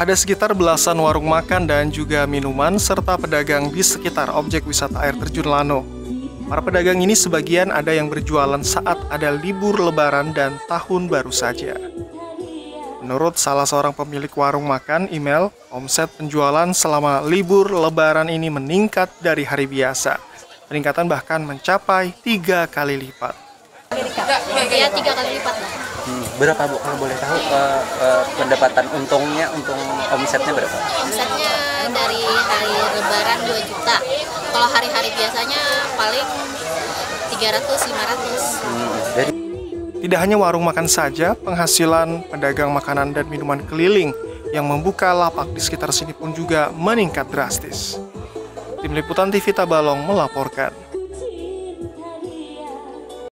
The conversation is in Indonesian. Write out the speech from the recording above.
Ada sekitar belasan warung makan dan juga minuman serta pedagang di sekitar objek wisata air terjun Lano. Para pedagang ini sebagian ada yang berjualan saat ada libur lebaran dan tahun baru saja. Menurut salah seorang pemilik warung makan, Email, omset penjualan selama libur lebaran ini meningkat dari hari biasa. Peningkatan bahkan mencapai 3 kali lipat. Ya 3 kali lipat lah. Berapa Bu kalau boleh tahu pendapatan untungnya, untung omsetnya berapa? Omsetnya dari hari lebaran 2 juta. Kalau hari-hari biasanya paling 300-500. Tidak hanya warung makan saja, penghasilan pedagang makanan dan minuman keliling yang membuka lapak di sekitar sini pun juga meningkat drastis. Tim Liputan TV Tabalong melaporkan.